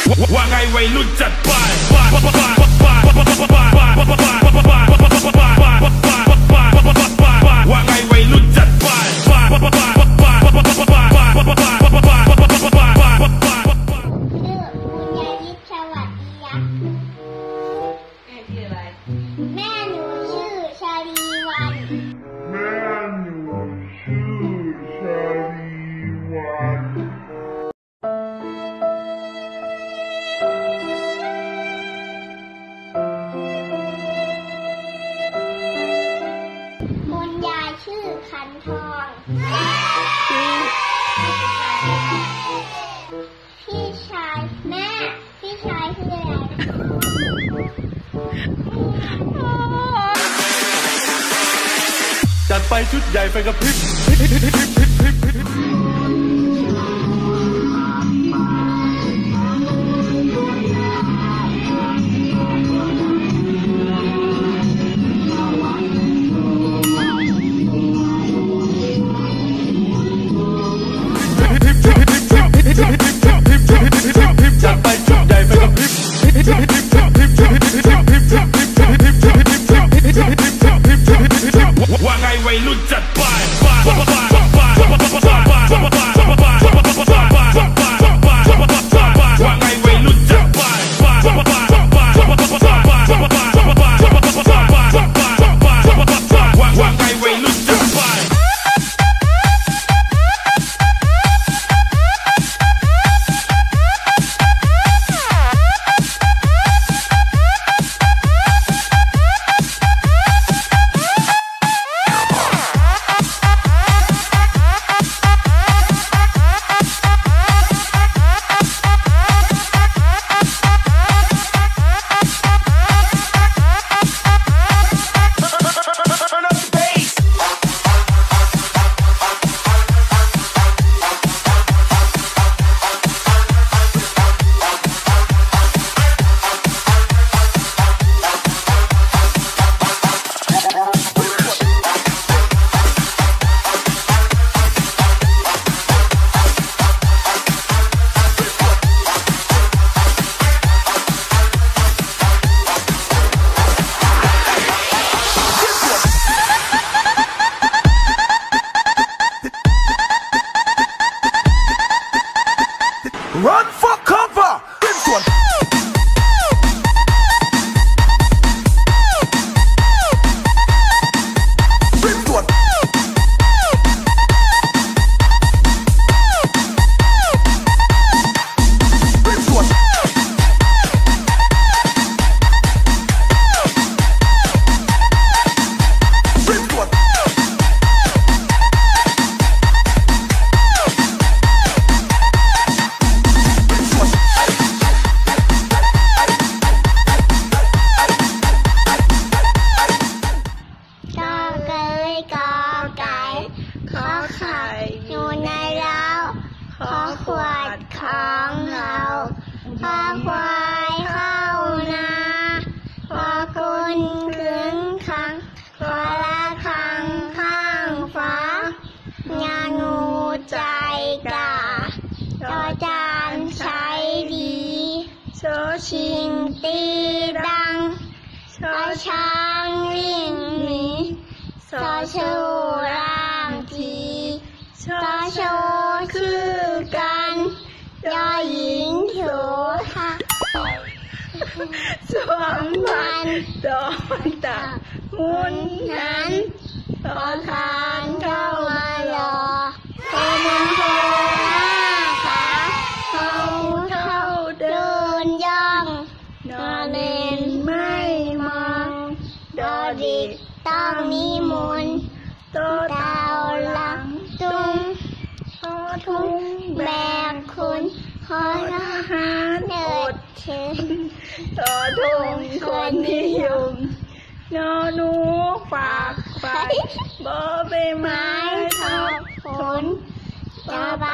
ว่าไงวัยรุ่นจัดไปว่าไงวัยรุ่นจัดไปแม่หนูชื่อชาลีวันคุณยายชื่อขันทองพี่ชายแม่พี่ชายชื่ออะไรจัดไปชุดใหญ่ไฟกระพริบจัดไปชุดใหญ่ไฟกระพริบว่าไงวัยรุ่นจัดไปว่าไงวัยรุ่นจัดไปว่าไงวัยรุ่นจัดไปRun for cover! This one! This one! This one! This one! ขอไข่อยู่ในเล้าขอขวดของเราขอควายเข้านาขอคุณคืนขังขอละคังข้างฟ้างางูใจกล้าจอจานใช้ดีโชชิงตีดังโชช้างวิ่งหนีโชชูร่างทีโชโชคือกันยอหญิงโถทะสวมพันดอนตามุนนั้นตอนทานเข้ามารอโคมันโคหน้าขาเขาเท่าเดินย่องนอนเล่นไม่มองดอดิกต้องนิมนต์โตเต่าหลังตุ้งขอทุ่งแบกคุณขอทหารเดิดเชิญต่อทุ่งคนนิยมนอหนูฝากไฟบ่ใบไม้ทอผลจะบ